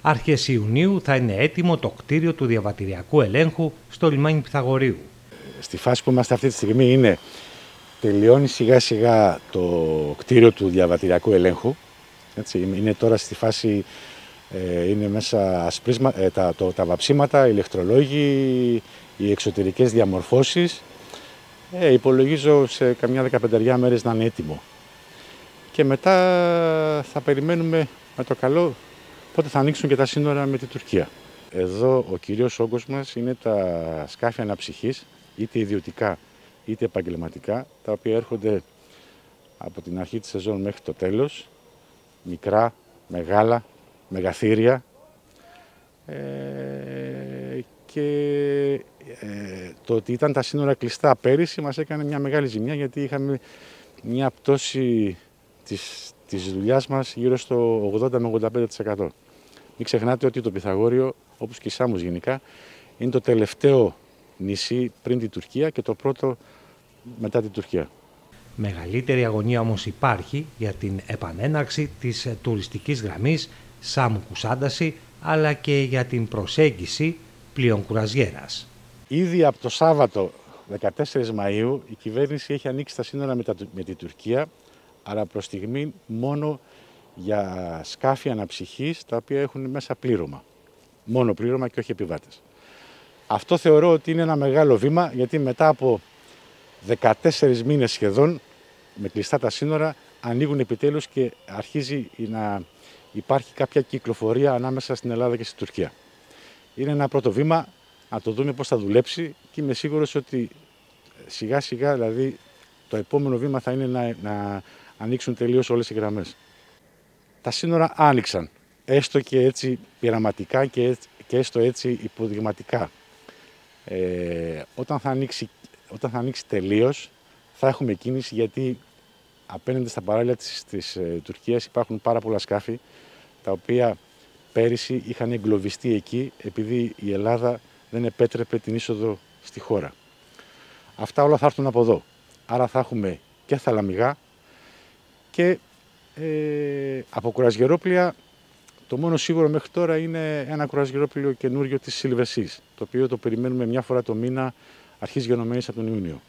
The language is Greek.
Αρχές Ιουνίου θα είναι έτοιμο το κτίριο του διαβατηριακού ελέγχου στο λιμάνι Πυθαγορείου. Στη φάση που είμαστε αυτή τη στιγμή τελειώνει σιγά σιγά το κτίριο του διαβατηριακού ελέγχου. Έτσι, είναι τώρα στη φάση, είναι μέσα τα βαψίματα, οι ηλεκτρολόγοι, οι εξωτερικές διαμορφώσεις. Υπολογίζω σε καμιά 15 μέρες να είναι έτοιμο. Και μετά θα περιμένουμε με το καλό πότε θα ανοίξουν και τα σύνορα με την Τουρκία. Εδώ ο κυρίως όγκος μας είναι τα σκάφη αναψυχής, είτε ιδιωτικά είτε επαγγελματικά, τα οποία έρχονται από την αρχή της σεζόν μέχρι το τέλος, μικρά, μεγάλα, μεγαθύρια, και το ότι ήταν τα σύνορα κλειστά πέρυσι μας έκανε μια μεγάλη ζημιά, γιατί είχαμε μια πτώση της δουλειάς μας γύρω στο 80 με 85%. Μην ξεχνάτε ότι το Πυθαγόριο, όπως και η Σάμος γενικά, είναι το τελευταίο νησί πριν την Τουρκία και το πρώτο μετά την Τουρκία. Μεγαλύτερη αγωνία όμως υπάρχει για την επανέναρξη της τουριστικής γραμμής Σάμου-Κουσάνταση, αλλά και για την προσέγγιση πλοίων κουραζιέρας. Ήδη από το Σάββατο 14 Μαΐου η κυβέρνηση έχει ανοίξει τα σύνορα με την Τουρκία, αλλά προς στιγμή μόνο για σκάφη αναψυχής τα οποία έχουν μέσα πλήρωμα. Μόνο πλήρωμα και όχι επιβάτες. Αυτό θεωρώ ότι είναι ένα μεγάλο βήμα, γιατί μετά από 14 μήνες σχεδόν με κλειστά τα σύνορα ανοίγουν επιτέλους και αρχίζει να υπάρχει κάποια κυκλοφορία ανάμεσα στην Ελλάδα και στην Τουρκία. Είναι ένα πρώτο βήμα, να το δούμε πώς θα δουλέψει, και είμαι σίγουρος ότι σιγά σιγά, δηλαδή, το επόμενο βήμα θα είναι να ανοίξουν τελείως όλες οι γραμμές. Τα σύνορα άνοιξαν, έστω και έτσι πειραματικά και έστω έτσι υποδειγματικά. Όταν θα ανοίξει τελείως, θα έχουμε κίνηση, γιατί απέναντι στα παράλια της Τουρκίας υπάρχουν πάρα πολλά σκάφη, τα οποία πέρυσι είχαν εγκλωβιστεί εκεί επειδή η Ελλάδα δεν επέτρεπε την είσοδο στη χώρα. Αυτά όλα θα έρθουν από εδώ. Άρα θα έχουμε και θαλαμιγά και από κουρασγερόπλια. Το μόνο σίγουρο μέχρι τώρα είναι ένα κουρασγερόπλιο καινούριο της Silver Seas, το οποίο το περιμένουμε μια φορά το μήνα, αρχής γενομένης από τον Ιούνιο.